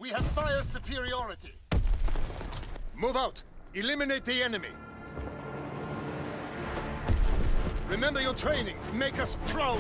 We have fire superiority. Move out. Eliminate the enemy. Remember your training. Make us proud.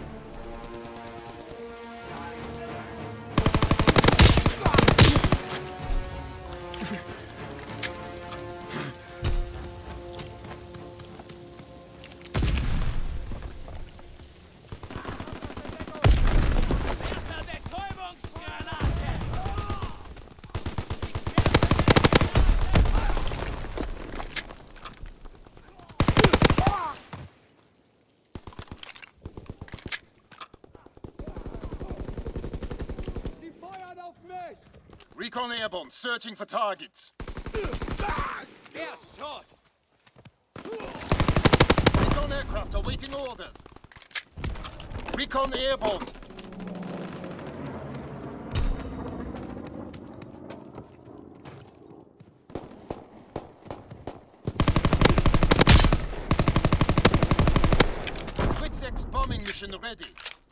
Recon airborne, searching for targets. Yes, tot! Recon aircraft awaiting orders. Recon airborne. Twix-X bombing mission ready.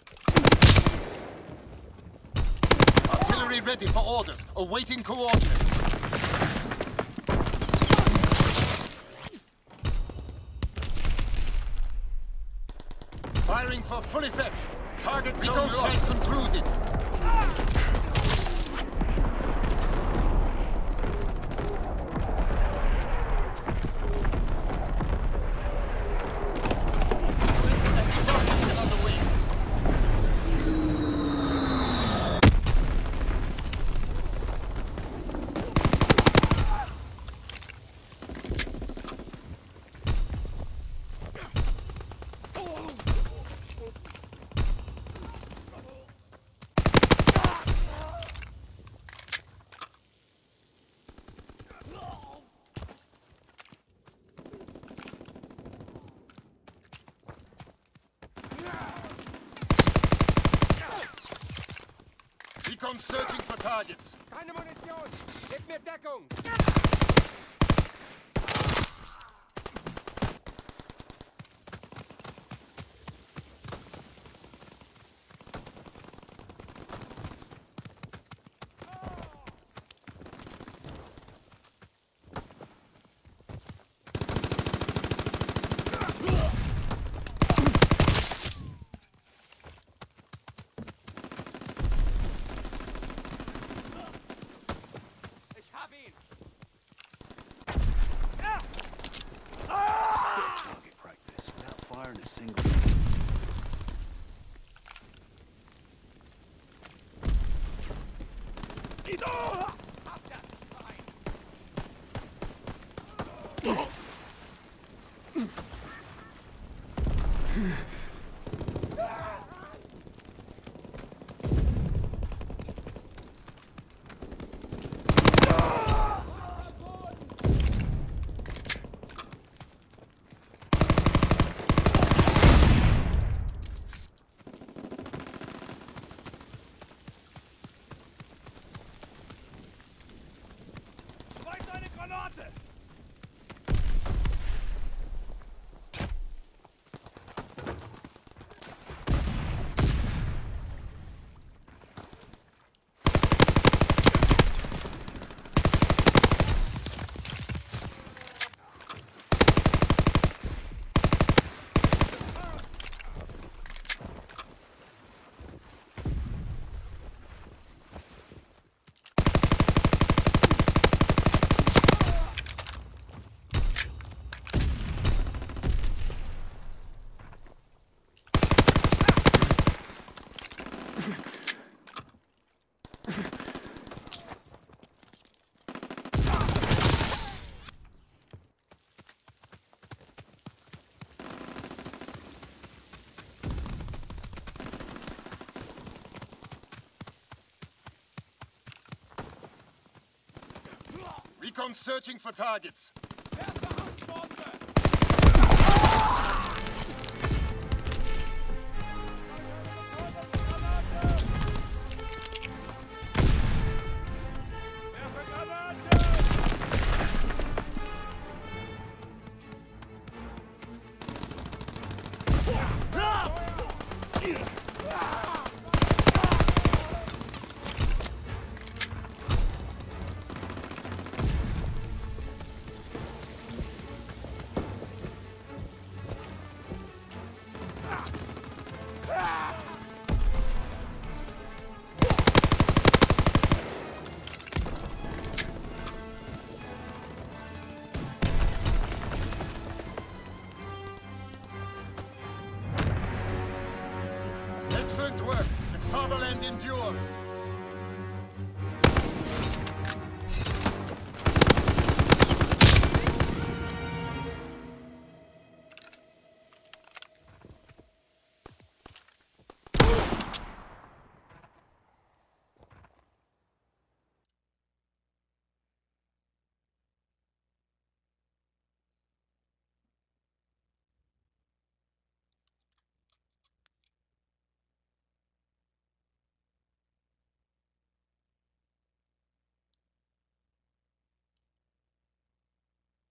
Artillery ready for orders, awaiting coordinates. Firing for full effect. Target zone flight concluded. Twix-X bomb mission underway. Recon searching for targets. Keine Munition! Gib mir Deckung! Recon searching for targets. Excellent work. The fatherland endures.